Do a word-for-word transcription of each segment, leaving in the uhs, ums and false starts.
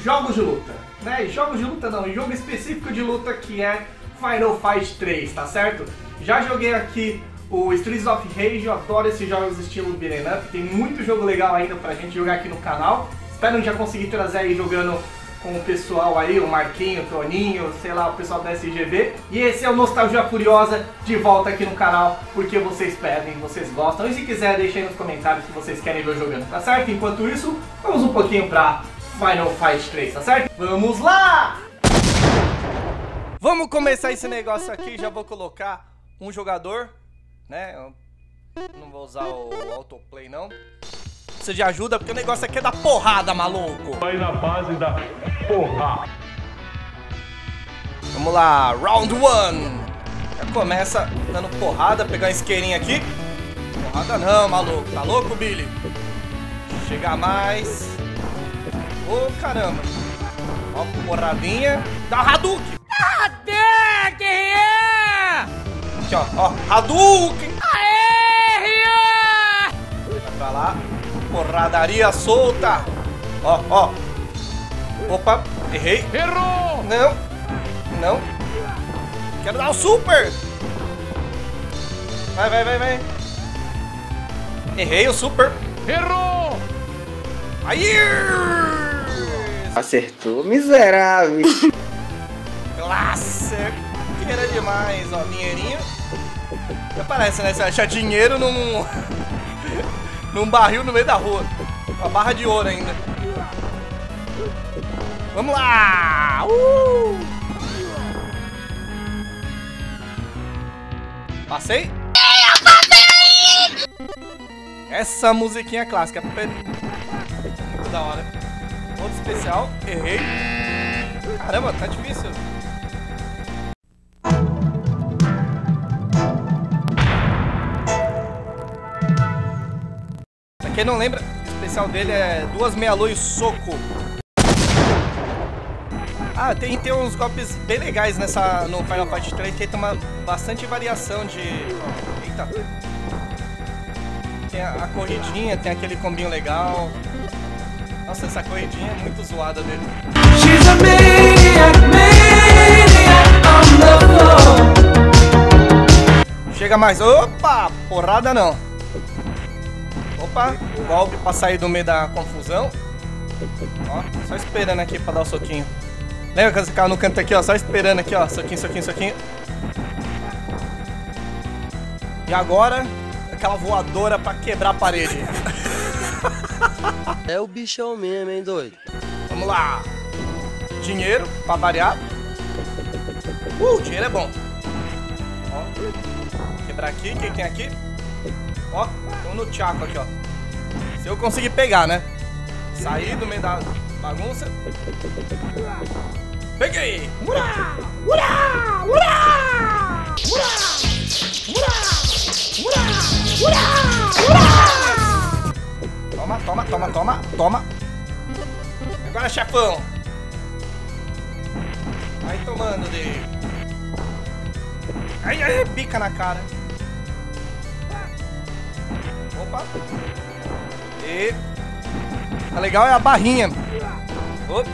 jogos de luta, né? Jogos de luta não, jogo específico de luta que é Final Fight três, tá certo? Já joguei aqui o Streets of Rage, eu adoro esses jogos estilo beat'em up, tem muito jogo legal ainda pra gente jogar aqui no canal. Espero já conseguir trazer aí jogando com o pessoal aí, o Marquinho, o Toninho, sei lá, o pessoal da S G B. E esse é o Nostalgia Furiosa de volta aqui no canal, porque vocês pedem, vocês gostam. E se quiser, deixa aí nos comentários que vocês querem ver jogando, tá certo? Enquanto isso, vamos um pouquinho pra Final Fight três, tá certo? Vamos lá! Vamos começar esse negócio aqui, já vou colocar um jogador, né? Eu não vou usar o autoplay não. Precisa de ajuda porque o negócio aqui é da porrada, maluco. Vai na base da porrada. Vamos lá, round one. Já começa dando porrada, pegar um isqueirinho aqui. Porrada não, maluco. Tá louco, Billy? Chegar mais. Ô, oh, caramba. Ó, porradinha. Dá Hadouken. Até que é! Aqui, ó, ó, Hadouken. Aê, Ria! Vai pra lá. Porradaria solta. Ó, ó. Opa, errei. Errou! Não, não. Quero dar o super. Vai, vai, vai, vai. Errei o super. Errou! Aí! Acertou, miserável. Classe. Que era demais, ó. Dinheirinho. Até parece, né? Você achar dinheiro num... num barril no meio da rua. Uma barra de ouro ainda. Vamos lá! Uh! Passei? Eu passei! Essa musiquinha clássica. Muito da hora. Outro especial. Errei. Caramba, tá difícil. Pra quem não lembra, o especial dele é duas meia-lua e soco. Ah, tem, tem uns golpes bem legais nessa, no Final Fight três, que tem uma bastante variação de... Eita. Tem a, a corridinha, tem aquele combinho legal. Nossa, essa corridinha é muito zoada dele. She's a maniac, maniac on the floor. Chega mais. Opa! Porrada não. Opa, golpe pra sair do meio da confusão. Ó, só esperando aqui pra dar o soquinho. Lembra quando você ficava no canto aqui, ó, só esperando aqui, ó, soquinho, soquinho, soquinho. E agora, aquela voadora pra quebrar a parede. É o bichão mesmo, hein, doido? Vamos lá. Dinheiro, pra variar. Uh, dinheiro é bom. Ó, quebrar aqui, quem tem aqui? Ó, tem um no tchaco aqui, ó. Se eu conseguir pegar, né? Sair do meio da bagunça. Peguei! Urá! Urá! Urá! Urá! Urá! Urá! Urá! Urá! Toma, toma, toma, toma, toma. Agora, chefão. Vai tomando dele. Ai, ai, pica na cara. Opa. E... a legal é a barrinha. Opa.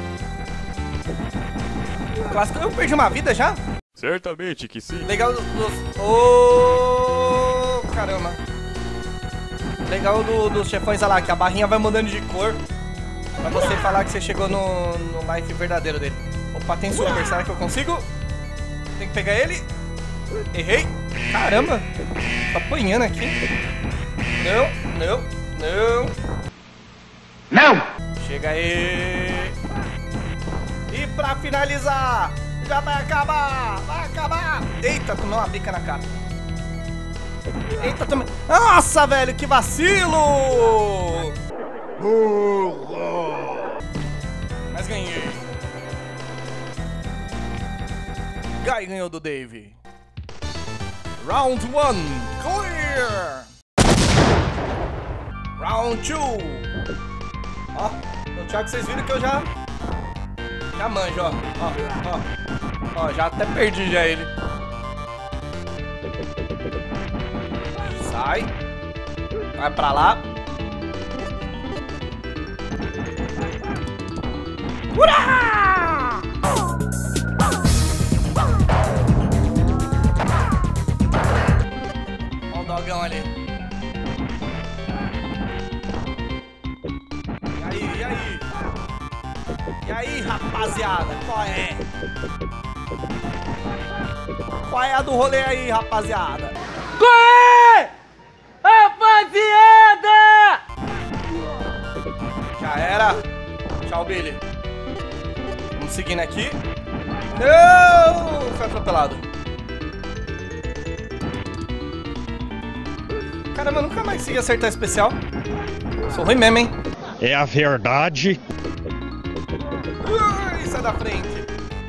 Clássico. Eu perdi uma vida já? Certamente que sim. Legal dos... Oh, caramba. Legal do, dos chefões, olha lá, que a barrinha vai mudando de cor pra você falar que você chegou no, no life verdadeiro dele. Opa, tem super. Será que eu consigo? Tem que pegar ele. Errei. Caramba. Tô apanhando aqui. Não, não, não. Não! Chega aí. E pra finalizar, já vai acabar, vai acabar. Eita, tomei uma bica na cara. Eita, tomei... Nossa, velho, que vacilo! Burro! Mas ganhei. Guy ganhou do Dave. Round one, clear! Round two. Ó, no Thiago vocês viram que eu já... Já manjo, ó. Ó, ó. Ó, já até perdi já ele. Sai. Vai pra lá. Urá! Olha o dogão ali. E aí, e aí? E aí, rapaziada? Qual é? Qual é a do rolê aí, rapaziada? Qual é? Rapaziada! Já era. Tchau, Billy. Vamos seguindo aqui. Não! Foi atropelado. Caramba, eu nunca mais consegui acertar especial. Sou ruim mesmo, hein? É a verdade. Ui, sai da frente.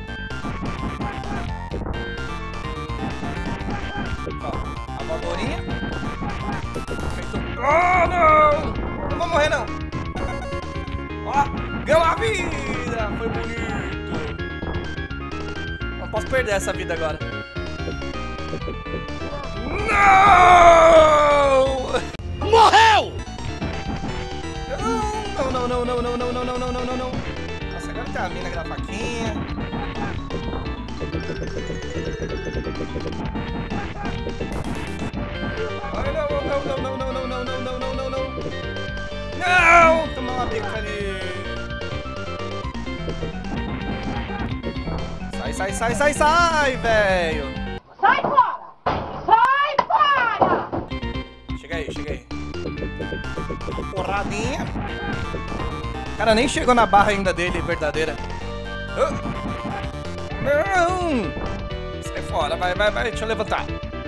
Ó, a voadorinha. Feito... Oh, não! Não vou morrer, não. Ó, ganhou a vida! Foi bonito. Não posso perder essa vida agora. Não! Morreu! Não, não, não, não, não, não, não, não, não, não, não, não. Nossa, agora tem a mina com a faquinha. Ai, não, não, não, não, não, não, não, não, não, não, não, não. Não! Toma uma bica ali. Sai, sai, sai, sai, sai, velho. Sai fora! Sai fora! Chega aí, chega aí. Porradinha. O cara nem chegou na barra ainda dele, verdadeira. Ah. Não! Sai fora, vai, vai, vai, deixa eu levantar.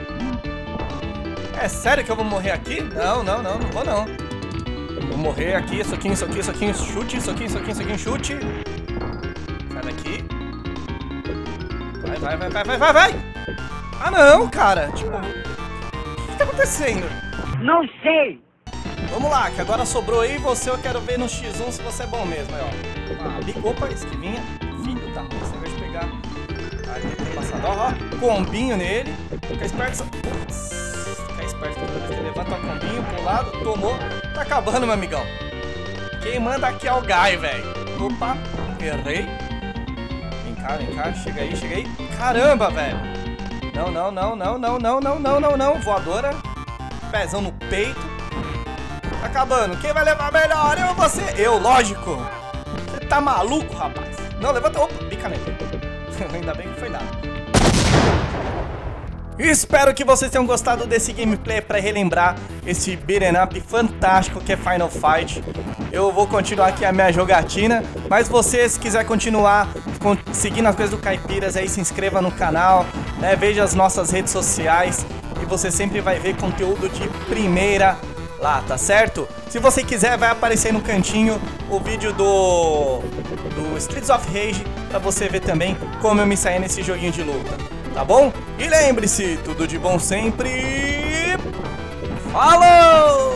É sério que eu vou morrer aqui? Não, não, não, não vou não. Vou morrer aqui, soquinho, soquinho, soquinho, chute, soquinho, soquinho, soquinho, chute. Sai daqui. Vai, vai, vai, vai, vai, vai, vai! Ah não, cara! Tipo, o que tá acontecendo? Não sei! Vamos lá, que agora sobrou aí você, eu quero ver no xis um se você é bom mesmo, aí, ó. Ah, ali, opa, esquivinha. Filho da mãe, você vai pegar. Ali, tem passador, ó. Combinho nele. Fica esperto. Putz, fica esperto. Você levanta o combinho pro lado, tomou. Tá acabando, meu amigão. Quem manda aqui é o Guy, velho. Opa, errei. Vem cá, vem cá, chega aí, chega aí. Caramba, velho. Não, não, não, não, não, não, não, não, não, não. Voadora. Pezão no peito. Tá acabando. Quem vai levar melhor? Eu ou você? Eu, lógico. Você tá maluco, rapaz? Não, levanta. Opa, pica nele. Ainda bem que foi nada. Espero que vocês tenham gostado desse gameplay para relembrar esse beat'em up fantástico que é Final Fight. Eu vou continuar aqui a minha jogatina, mas você, se quiser continuar seguindo as coisas do Caipiras, aí se inscreva no canal, né? Veja as nossas redes sociais e você sempre vai ver conteúdo de primeira lá, tá certo? Se você quiser, vai aparecer no cantinho o vídeo do, do Streets of Rage pra você ver também como eu me saí nesse joguinho de luta, tá bom? E lembre-se, tudo de bom sempre. Falou!